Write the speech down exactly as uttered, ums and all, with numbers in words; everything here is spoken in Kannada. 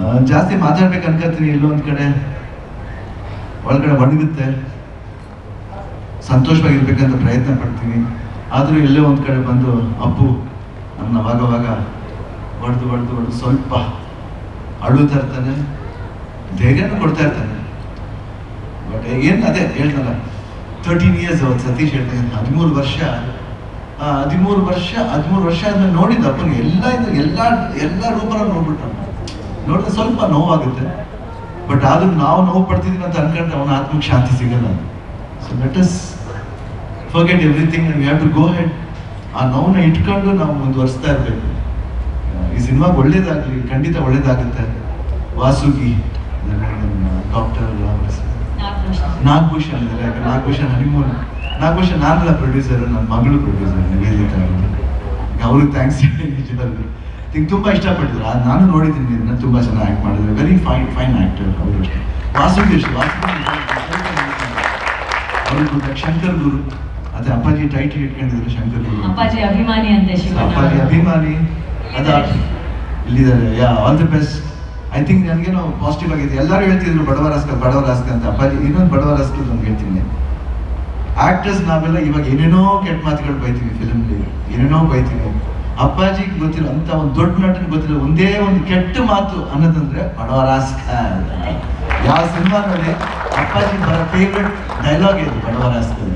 ಜಾಸ್ತಿ ಮಾತಾಡ್ಬೇಕು ಅನ್ಕೋತೀನಿ, ಎಲ್ಲೋ ಒಂದು ಕಡೆ ಒಳಗಡೆ ಒಣಗುತ್ತೆ, ಸಂತೋಷವಾಗಿರ್ಬೇಕಂತ ಪ್ರಯತ್ನ ಪಡ್ತೀನಿ. ಆದರೂ ಎಲ್ಲೋ ಒಂದು ಕಡೆ ಬಂದು ಅಪ್ಪು ನನ್ನ ಅವಾಗವಾಗ ಹೊಡೆದು ಹೊಡೆದು ಹೊಡೆದು ಸ್ವಲ್ಪ ಅಳುತ್ತಾ ಇರ್ತಾನೆ, ಧೈರ್ಯನೂ ಕೊಡ್ತಾ ಇರ್ತಾನೆ. ಬಟ್ ಏನು ಅದೇ ಹೇಳ್ತಲ್ಲ, ತರ್ಟೀನ್ ಇಯರ್ಸ್ ಅವತ್ತು ಸತೀಶ್ ಹೇಳ್ತಾನೆ, ಹದಿಮೂರು ವರ್ಷ ಹದಿಮೂರು ವರ್ಷ ಹದಿಮೂರು ವರ್ಷ ಆದ್ಮೇಲೆ ನೋಡಿದ್ದ ಅಪ್ಪನ ಎಲ್ಲ ಇದು ಎಲ್ಲ ಎಲ್ಲ ರೂಪನ ನೋಡ್ಬಿಟ್ಟ. ನೋಡಿದ್ರೆ ಸ್ವಲ್ಪ ನೋವಾಗುತ್ತೆ, ಬಟ್ ಆದ್ರೂ ನಾವು ನೋವು ಪಡ್ತಿದ್ದೀವಿ ಅಂತ ಅನ್ಕೊಂಡ್ರೆ ಅವನ ಆತ್ಮಕ್ಕೆ ಶಾಂತಿ ಸಿಗಲ್ಲ. So let us forget everything and we have to go head. ಆ ನೋವನ್ನ ಇಟ್ಕೊಂಡು ನಾವು ಮುಂದುವರಿಸ್ತಾ ಇರಬೇಕು. ಈ ಸಿನಿಮಾಗೆ ಒಳ್ಳೇದಾಗಲಿ, ಖಂಡಿತ ಒಳ್ಳೇದಾಗುತ್ತೆ. ವಾಸುಗಿ, ಡಾಕ್ಟರ್ ನಾಗಭೂಷಣ್ ಇದ್ದಾರೆ, ಯಾಕಂದ್ರೆ ನಾಗಭೂಷಣ್ ಹನಿಮೂನ್ ನಾಗಭೂಷಣ್ ನಾನಲ್ಲ ಪ್ರೊಡ್ಯೂಸರ್, ನನ್ನ ಮಗಳು ಪ್ರೊಡ್ಯೂಸರ್ ನಿವೇದಿತಾ ಅವರು. ಅವ್ರಿಗೆ ಥ್ಯಾಂಕ್ಸ್ ನಿಜವಾಗ್ಲೂ. ನಿಂಗೆ ತುಂಬ ಇಷ್ಟಪಟ್ಟಿದ್ರು, ಅದು ನಾನು ನೋಡಿದ್ದೀನಿ, ಇದನ್ನ ತುಂಬ ಚೆನ್ನಾಗಿ ಆ್ಯಕ್ಟ್ ಮಾಡಿದ್ರು. ವೆರಿ ಫೈನ್ ಫೈನ್ ಆ್ಯಕ್ಟರ್ ಅವರು ಅಷ್ಟೇ. ವಾಸುಗಿ ಅಷ್ಟೇ, ವಾಸುಗಿ ಅವರು ಶಂಕರ್ ಗುರು, ಅದೇ ಅಪ್ಪಾಜಿ ಟೈಟಲ್ ಇಟ್ಕೊಂಡಿದ್ರು ಶಂಕರ್ ಗುರು, ಅಪ್ಪಾಜಿ ಅಭಿಮಾನಿ ಅಂತ. ಅಪ್ಪಾಜಿ ಅಭಿಮಾನಿ ಅದ ಇಲ್ಲಿದ್ದಾರೆ. Yeah all the best. I think ನನಗೇನೋ ಪಾಸಿಟಿವ್ ಆಗಿದೆ. ಎಲ್ಲರೂ ಹೇಳ್ತಿದ್ರು ಬಡವ ರಾಸ್ಕ ಬಡವ ರಾಸ್ಕ ಅಂತ. ಅಪ್ಪಾಜಿ ಇನ್ನೊಂದು ಬಡವ ರಾಸ್ಕ ಅಂತ ಹೇಳ್ತೀನಿ. ಆಕ್ಟರ್ಸ್ ನಾವೆಲ್ಲ ಇವಾಗ ಏನೇನೋ ಕೆಟ್ಟ ಮಾತುಗಳು ಬೈತೀವಿ, ಫಿಲ್ಮ್ಲಿ ಏನೇನೋ ಬೈತೀವಿ. ಅಪ್ಪಾಜಿಗೆ ಗೊತ್ತಿರೋ ಅಂತ ಒಂದು ದೊಡ್ಡ ನಟನಿಗೆ ಗೊತ್ತಿರೋ ಒಂದೇ ಒಂದು ಕೆಟ್ಟ ಮಾತು ಅನ್ನೋದಂದ್ರೆ ಬಡವ ರಾಸ್ಕ. ಯಾವ ಸಿನಿಮಾದಲ್ಲಿ ಅಪ್ಪಾಜಿ ಬರೋ ಫೇವ್ರೆಟ್ ಡೈಲಾಗ್ ಇದು ಬಡವ ರಾಸ್ಕ.